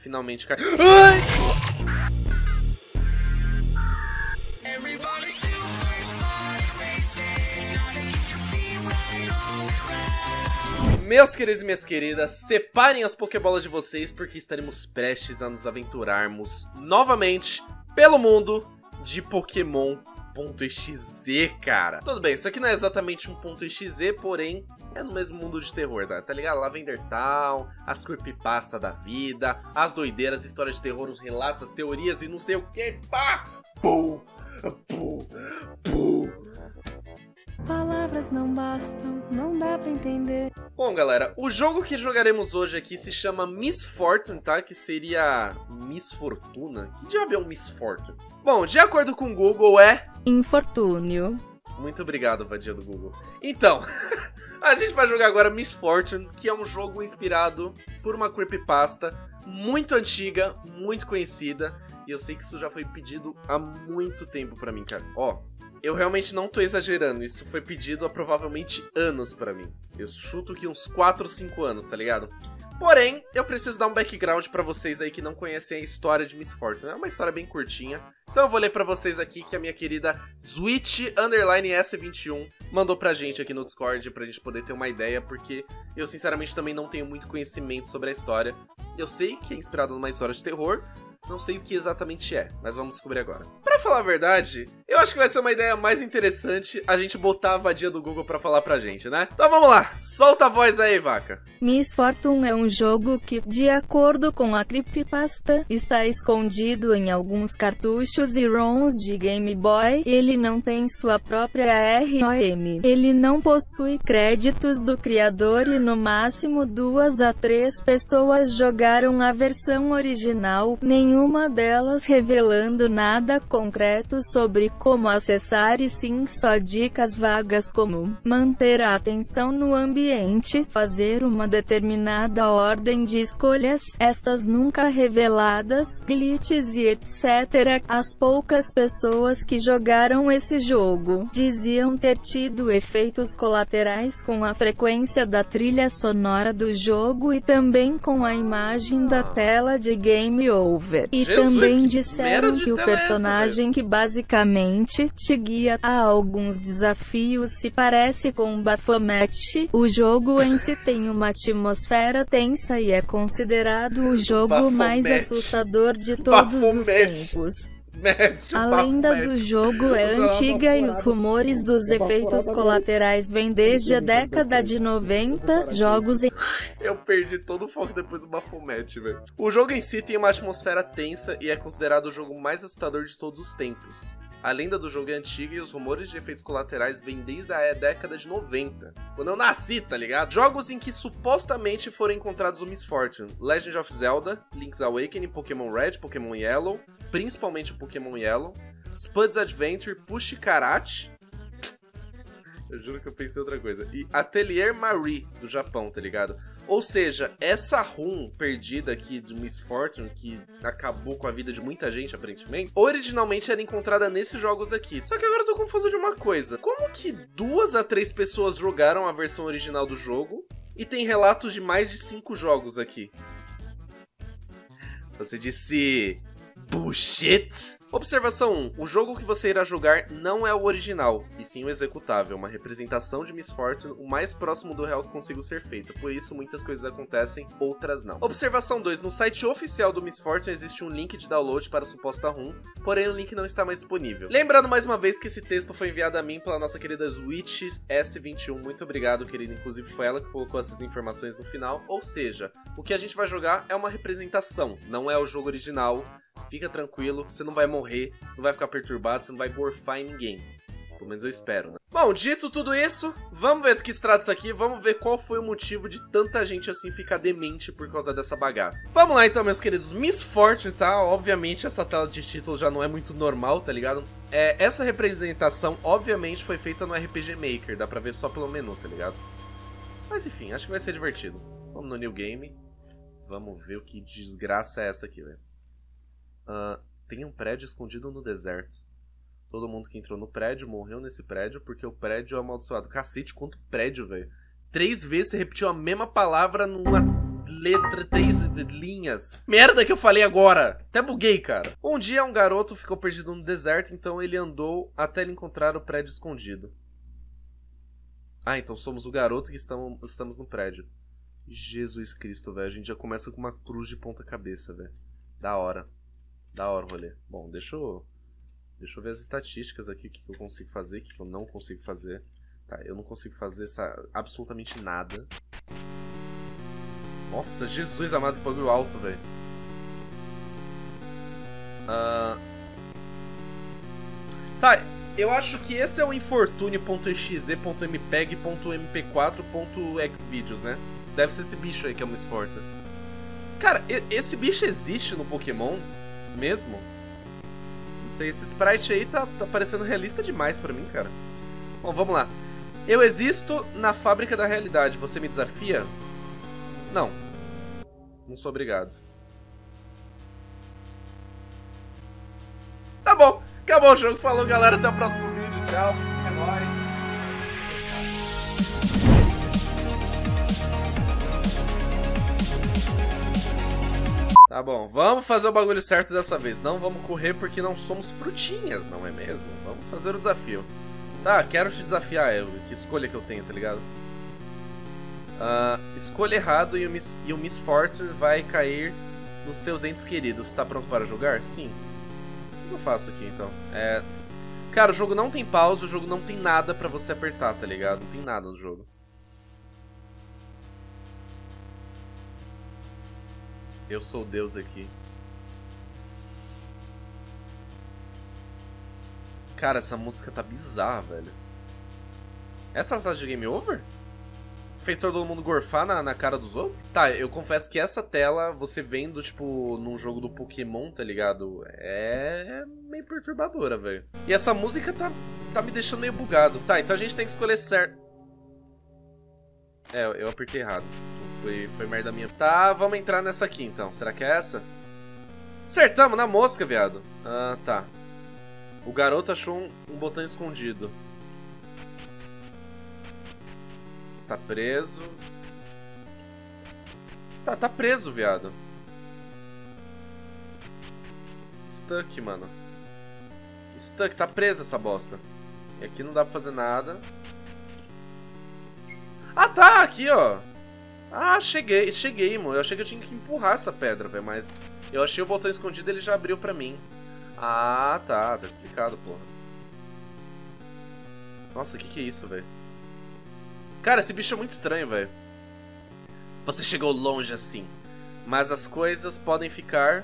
finalmente cai. Ai! Meus queridos e minhas queridas, separem as Pokébolas de vocês, porque estaremos prestes a nos aventurarmos novamente pelo mundo de Pokémon.exe, cara. Tudo bem, isso aqui não é exatamente um .exe, porém é no mesmo mundo de terror, tá ligado? Lavender Town, as creepypasta da vida, as doideiras, as histórias de terror, os relatos, as teorias e não sei o que. Pá! Pum! Pum! Pum! Palavras não bastam, não dá pra entender. Bom, galera, o jogo que jogaremos hoje aqui se chama Miss Fortune, tá? Que seria Miss Fortuna? Que diabo é um Miss Fortune? Bom, de acordo com o Google é... Infortúnio. Muito obrigado, vadia do Google. Então, a gente vai jogar agora Miss Fortune, que é um jogo inspirado por uma creepypasta muito antiga, muito conhecida. E eu sei que isso já foi pedido há muito tempo pra mim, cara. Ó... Eu realmente não tô exagerando, isso foi pedido há provavelmente anos pra mim. Eu chuto que uns 4 ou 5 anos, tá ligado? Porém, eu preciso dar um background pra vocês aí que não conhecem a história de Miss Fortune. É uma história bem curtinha. Então eu vou ler pra vocês aqui que a minha querida Switch_S21 mandou pra gente aqui no Discord pra gente poder ter uma ideia, porque eu sinceramente também não tenho muito conhecimento sobre a história. Eu sei que é inspirado numa história de terror, não sei o que exatamente é, mas vamos descobrir agora. Pra falar a verdade, eu acho que vai ser uma ideia mais interessante a gente botar a vadia do Google pra falar pra gente, né? Então vamos lá, solta a voz aí, vaca. Miss Fortune é um jogo que, de acordo com a creepypasta, está escondido em alguns cartuchos e ROMs de Game Boy. Ele não tem sua própria ROM. Ele não possui créditos do criador e no máximo 2 a 3 pessoas jogaram a versão original, nenhuma delas revelando nada concreto sobre como acessar, e sim só dicas vagas como manter a atenção no ambiente, fazer uma determinada ordem de escolhas, estas nunca reveladas, glitches e etc. As poucas pessoas que jogaram esse jogo diziam ter tido efeitos colaterais com a frequência da trilha sonora do jogo e também com a imagem da tela de Game Over. E Jesus, também que disseram que o personagem que basicamente te guia a alguns desafios se parece com Baphomet. O jogo em si tem uma atmosfera tensa e é considerado o jogo Baphomet. mais assustador de todos os Baphomet. tempos. Mete o A papo, lenda mete. do jogo é antiga e os rumores dos efeitos colaterais vêm desde a década de 90. Jogos em... Eu perdi todo o foco depois do Baphomet, velho. O jogo em si tem uma atmosfera tensa e é considerado o jogo mais assustador de todos os tempos. A lenda do jogo é antiga e os rumores de efeitos colaterais vêm desde a década de 90. Quando eu nasci, tá ligado? Jogos em que supostamente foram encontrados o Miss Fortune: Legend of Zelda, Link's Awakening, Pokémon Red, Pokémon Yellow, principalmente o Pokémon Yellow, Spud's Adventure, Push Karate. Eu juro que eu pensei outra coisa. E Atelier Marie, do Japão, tá ligado? Ou seja, essa ROM perdida aqui de Miss Fortune, que acabou com a vida de muita gente, aparentemente, originalmente era encontrada nesses jogos aqui. Só que agora eu tô confuso de uma coisa. Como que 2 a 3 pessoas jogaram a versão original do jogo e tem relatos de mais de 5 jogos aqui? Você disse... bullshit? Observação 1. O jogo que você irá jogar não é o original, e sim o executável, uma representação de Miss Fortune o mais próximo do real que consigo ser feita, por isso muitas coisas acontecem, outras não. Observação 2. No site oficial do Miss Fortune existe um link de download para a suposta ROM, porém o link não está mais disponível. Lembrando mais uma vez que esse texto foi enviado a mim pela nossa querida Switch_S21, muito obrigado, querida, inclusive foi ela que colocou essas informações no final, ou seja, o que a gente vai jogar é uma representação, não é o jogo original. Fica tranquilo, você não vai morrer, você não vai ficar perturbado, você não vai gorfar em ninguém. Pelo menos eu espero, né? Bom, dito tudo isso, vamos ver do que se trata isso aqui, vamos ver qual foi o motivo de tanta gente assim ficar demente por causa dessa bagaça. Vamos lá então, meus queridos. Miss Fortune, tá? Obviamente essa tela de título já não é muito normal, tá ligado? Essa representação, obviamente, foi feita no RPG Maker, dá pra ver só pelo menu, tá ligado? Mas enfim, acho que vai ser divertido. Vamos no New Game, vamos ver o que desgraça é essa aqui, velho. Tem um prédio escondido no deserto. Todo mundo que entrou no prédio morreu nesse prédio porque o prédio é amaldiçoado. Cacete, quanto prédio, velho. 3 vezes você repetiu a mesma palavra numa letras, 3 linhas. Merda que eu falei agora. Até buguei, cara. Um dia um garoto ficou perdido no deserto, então ele andou até ele encontrar o prédio escondido. Ah, então somos o garoto que estamos no prédio. Jesus Cristo, velho. A gente já começa com uma cruz de ponta cabeça, velho. Da hora. Da hora o rolê. Bom, deixa eu ver as estatísticas aqui. O que eu consigo fazer, o que eu não consigo fazer. Tá, eu não consigo fazer absolutamente nada. Nossa, Jesus amado, que bagulho alto, velho. Tá, eu acho que esse é o infortune.exe.mpeg.mp4.xvideos, né? Deve ser esse bicho aí que é o Miss Fortune. Cara, esse bicho existe no Pokémon mesmo? Não sei, esse sprite aí tá parecendo realista demais pra mim, cara. Bom, vamos lá. Eu existo na fábrica da realidade. Você me desafia? Não. Não sou obrigado. Tá bom. Acabou o jogo. Falou, galera. Até o próximo vídeo. Tchau. É nóis. Tá bom, vamos fazer o bagulho certo dessa vez. Não vamos correr porque não somos frutinhas, não é mesmo? Vamos fazer o desafio. Tá, quero te desafiar, que escolha que eu tenho, tá ligado? Escolha errado e o Miss Fortune vai cair nos seus entes queridos. Tá pronto para jogar? Sim. O que eu faço aqui, então? Cara, o jogo não tem pausa, o jogo não tem nada pra você apertar, tá ligado? Não tem nada no jogo. Eu sou Deus aqui. Cara, essa música tá bizarra, velho. Essa tá de game over? Fez todo mundo gorfar na cara dos outros? Tá, eu confesso que essa tela, você vendo, tipo, num jogo do Pokémon, tá ligado? É meio perturbadora, velho. E essa música tá me deixando meio bugado. Tá, então a gente tem que escolher certo. Eu apertei errado. Foi merda minha. Tá, vamos entrar nessa aqui então. Será que é essa? Acertamos na mosca, viado. Tá. O garoto achou um botão escondido. Está preso. Tá preso, viado. Stuck, mano. Stuck, tá preso essa bosta. E aqui não dá pra fazer nada. Ah, tá, aqui, ó. Ah, cheguei, mano. Eu achei que eu tinha que empurrar essa pedra, velho, mas eu achei o botão escondido e ele já abriu pra mim. Ah, tá explicado, porra. Nossa, que é isso, velho? Cara, esse bicho é muito estranho, velho. Você chegou longe assim, mas as coisas podem ficar...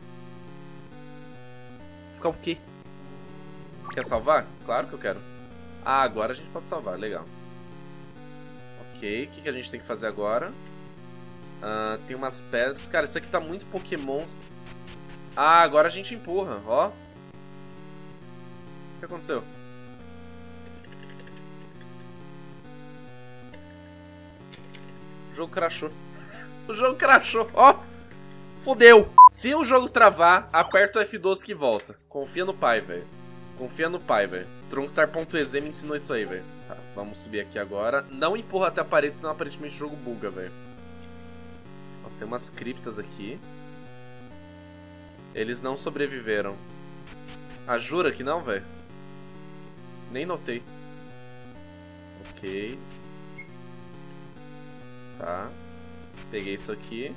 Ficar o quê? Quer salvar? Claro que eu quero. Ah, agora a gente pode salvar, legal. Ok, o que a gente tem que fazer agora? Tem umas pedras. Cara, isso aqui tá muito Pokémon. Ah, agora a gente empurra, ó. O que aconteceu? O jogo crashou. O jogo crashou, ó. Fudeu. Se o jogo travar, aperta o F12 que volta. Confia no pai, velho. Confia no pai, velho. Strongstar.exe me ensinou isso aí, velho. Tá, vamos subir aqui agora. Não empurra até a parede, senão aparentemente o jogo buga, velho. Nossa, tem umas criptas aqui. Eles não sobreviveram. Ah, jura que não, velho? Nem notei. Ok. Tá. Peguei isso aqui.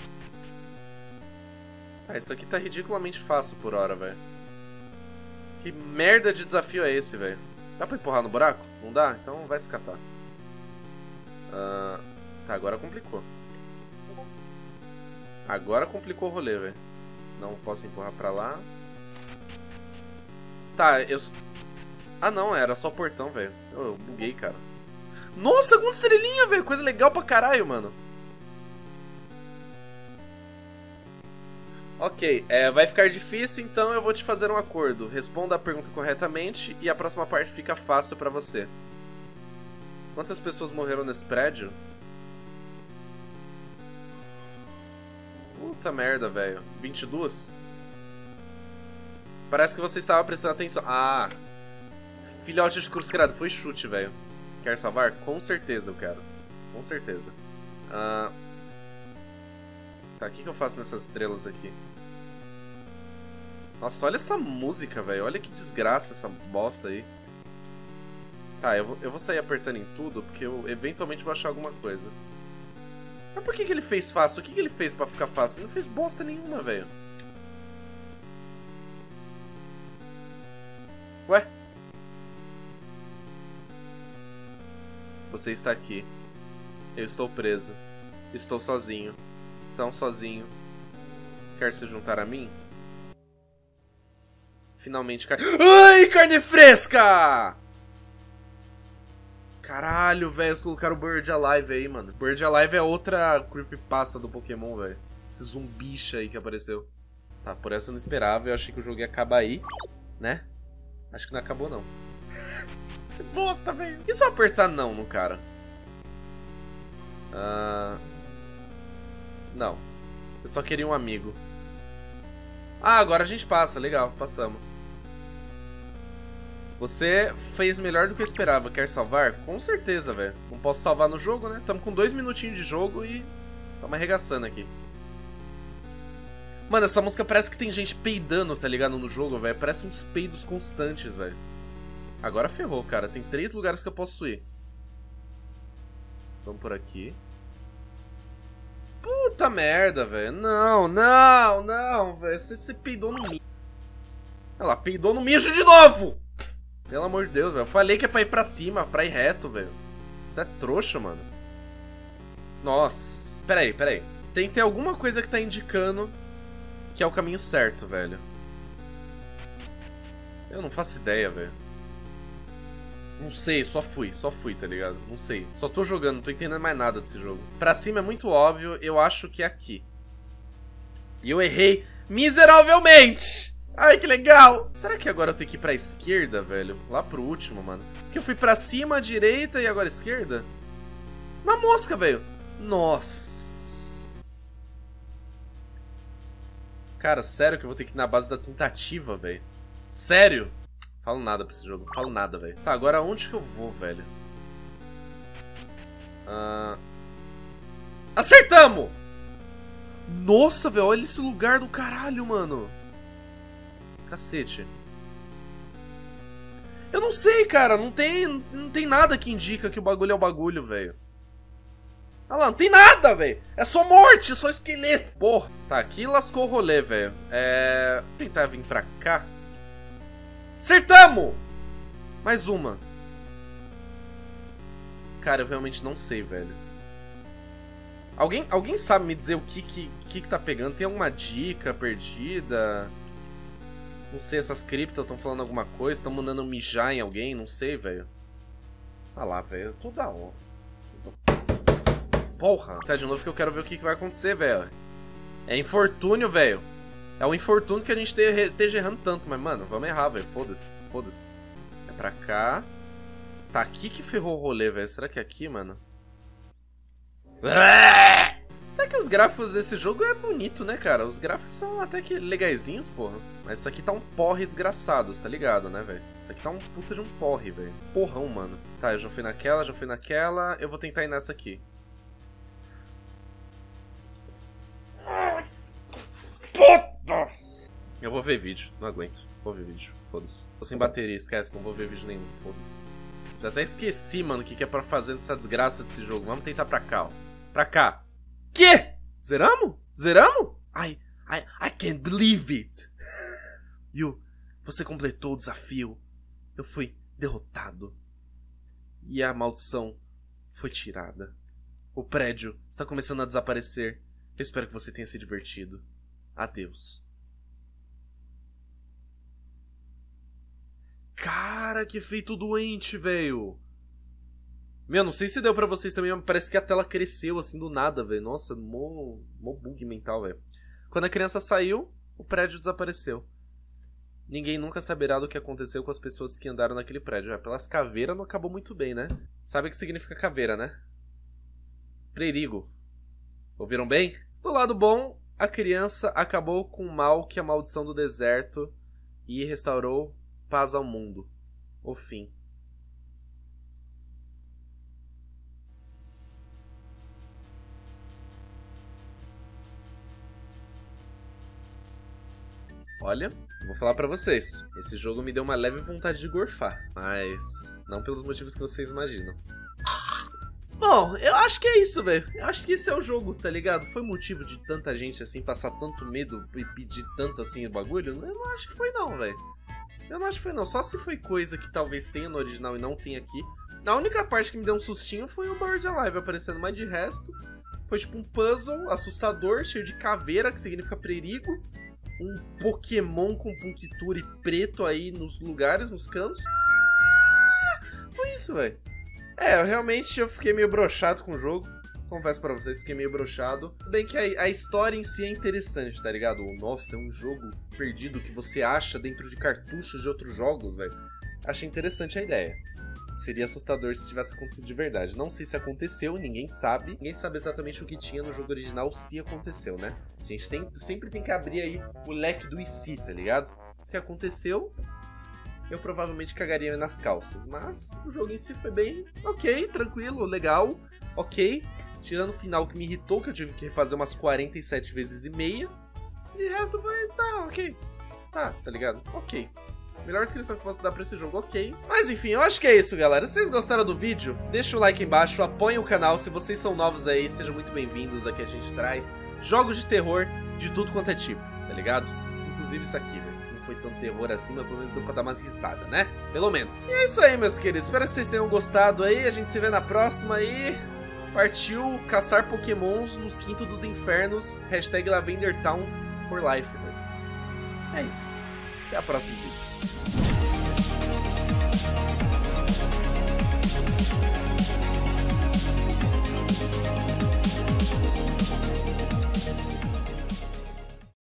Ah, isso aqui tá ridiculamente fácil por hora, velho. Que merda de desafio é esse, velho? Dá pra empurrar no buraco? Não dá? Então vai se catar. Tá, agora complicou. Agora complicou o rolê, velho. Não posso empurrar pra lá. Tá, eu... Ah, não, era só portão, velho. Eu buguei, cara. Nossa, com estrelinha, velho. Coisa legal pra caralho, mano. Ok, vai ficar difícil, então eu vou te fazer um acordo. Responda a pergunta corretamente e a próxima parte fica fácil pra você. Quantas pessoas morreram nesse prédio? Puta merda, velho. 22? Parece que você estava prestando atenção. Ah, filhote de cruz credo. Foi chute, velho. Quer salvar? Com certeza eu quero. Com certeza. Tá, o que eu faço nessas estrelas aqui? Nossa, olha essa música, velho. Olha que desgraça essa bosta aí. Tá, eu vou sair apertando em tudo, porque eu eventualmente vou achar alguma coisa. Mas por que ele fez fácil? O que ele fez pra ficar fácil? Ele não fez bosta nenhuma, velho. Ué? Você está aqui. Eu estou preso. Estou sozinho. Tão sozinho. Quer se juntar a mim? Finalmente carne... Ai, carne fresca! Caralho, velho, eles colocaram o Bird Alive aí, mano. Bird Alive é outra creepypasta do Pokémon, velho. Esse zumbicha aí que apareceu. Tá, por essa eu não esperava. Eu achei que o jogo ia acabar aí, né? Acho que não acabou, não. Que bosta, velho. E se eu apertar não no cara? Não. Eu só queria um amigo. Ah, agora a gente passa. Legal, passamos. Você fez melhor do que eu esperava. Quer salvar? Com certeza, velho. Não posso salvar no jogo, né? Tamo com 2 minutinhos de jogo e... tamo arregaçando aqui. Mano, essa música parece que tem gente peidando, tá ligado? No jogo, velho. Parece uns peidos constantes, velho. Agora ferrou, cara. Tem 3 lugares que eu posso ir. Vamos por aqui. Puta merda, velho. Não, não, não, velho. Você peidou no mijo. Olha lá, peidou no mijo de novo! Pelo amor de Deus, velho. Eu falei que é pra ir pra cima, pra ir reto, velho. Você é trouxa, mano. Nossa. Pera aí. Tem que ter alguma coisa que tá indicando que é o caminho certo, velho. Eu não faço ideia, velho. Não sei, só fui, tá ligado? Não sei. Só tô jogando, não tô entendendo mais nada desse jogo. Pra cima é muito óbvio, eu acho que é aqui. E eu errei miseravelmente! Ai, que legal! Será que agora eu tenho que ir pra esquerda, velho? Lá pro último, mano. Porque eu fui pra cima, direita e agora esquerda? Na mosca, velho! Nossa! Cara, sério que eu vou ter que ir na base da tentativa, velho? Sério? Falo nada pra esse jogo, falo nada, velho. Tá, agora onde que eu vou, velho? Acertamos! Nossa, velho, olha esse lugar do caralho, mano. Cacete. Eu não sei, cara, não tem nada que indica que o bagulho é o bagulho, velho. Olha lá, não tem nada, velho. É só morte, é só esqueleto, porra. Tá, aqui lascou o rolê, velho. Vou tentar vir pra cá. Acertamos! Mais uma. Cara, eu realmente não sei, velho. Alguém sabe me dizer o que tá pegando? Tem alguma dica perdida? Não sei, essas criptas estão falando alguma coisa, estão mandando mijar em alguém, não sei, velho. Ah lá, velho, eu tô da hora. Porra, tá de novo que eu quero ver o que vai acontecer, velho. É infortúnio, velho. É o infortúnio que a gente esteja errando tanto, mas, mano, vamos errar, velho. Foda-se, foda-se. É pra cá. Tá aqui que ferrou o rolê, velho. Será que é aqui, mano? Até que os gráficos desse jogo é bonito, né, cara? Os gráficos são até que legaisinhos, porra. Mas isso aqui tá um porre desgraçado, tá ligado, né, velho? Isso aqui tá um puta de um porre, velho. Porrão, mano. Tá, eu já fui naquela, já fui naquela. Eu vou tentar ir nessa aqui. Puta! Eu vou ver vídeo, não aguento. Vou ver vídeo, foda-se. Tô sem bateria, esquece, não vou ver vídeo nenhum, foda-se. Já até esqueci, mano, o que é pra fazer nessa desgraça desse jogo. Vamos tentar pra cá, ó. Pra cá. Quê? Zeramos? Zeramos? I can't believe it. Você completou o desafio. Eu fui derrotado. E a maldição foi tirada. O prédio está começando a desaparecer. Eu espero que você tenha se divertido. Adeus. Cara, que efeito doente, velho. Meu, não sei se deu pra vocês também, mas parece que a tela cresceu assim do nada, velho. Nossa, mó bug mental, velho. Quando a criança saiu, o prédio desapareceu. Ninguém nunca saberá do que aconteceu com as pessoas que andaram naquele prédio. Pelas caveiras não acabou muito bem, né? Sabe o que significa caveira, né? Perigo. Ouviram bem? Do lado bom, a criança acabou com o mal que a maldição do deserto e restaurou paz ao mundo. O fim. Olha, vou falar pra vocês. Esse jogo me deu uma leve vontade de gorfar, mas não pelos motivos que vocês imaginam. Bom, eu acho que é isso, velho. Eu acho que esse é o jogo, tá ligado? Foi motivo de tanta gente, assim, passar tanto medo e pedir tanto, assim, o bagulho? Eu não acho que foi, não, velho. Eu não acho que foi, não. Só se foi coisa que talvez tenha no original e não tenha aqui. A única parte que me deu um sustinho foi o Buried Alive aparecendo, mas de resto foi tipo um puzzle assustador, cheio de caveira, que significa perigo. Um Pokémon com Puncture preto aí nos lugares, nos cantos. Foi isso, velho. Eu fiquei meio broxado com o jogo. Confesso pra vocês, fiquei meio broxado. Bem que a história em si é interessante, tá ligado? Nossa, é um jogo perdido que você acha dentro de cartuchos de outros jogos, velho. Achei interessante a ideia. Seria assustador se tivesse acontecido de verdade. Não sei se aconteceu, ninguém sabe. Ninguém sabe exatamente o que tinha no jogo original, se aconteceu, né? A gente sempre tem que abrir aí o leque do IC, tá ligado? Se aconteceu, eu provavelmente cagaria nas calças. Mas o jogo em si foi bem ok, tranquilo, legal, ok. Tirando o final que me irritou, que eu tive que refazer umas 47 vezes e meia. De resto foi, tá, ok. Tá ligado? Ok. Melhor descrição que posso dar pra esse jogo, ok. Mas enfim, eu acho que é isso, galera. Se vocês gostaram do vídeo, deixa o like aí embaixo, apoiem o canal. Se vocês são novos aí, sejam muito bem-vindos. Aqui a gente traz jogos de terror de tudo quanto é tipo, tá ligado? Inclusive isso aqui, velho. Não foi tão terror assim, mas pelo menos deu pra dar umas risadas, né? Pelo menos. E é isso aí, meus queridos. Espero que vocês tenham gostado aí. A gente se vê na próxima e... Partiu caçar pokémons nos quintos dos infernos. Hashtag Lavender Town for life, velho. É isso. Até a próxima vídeo.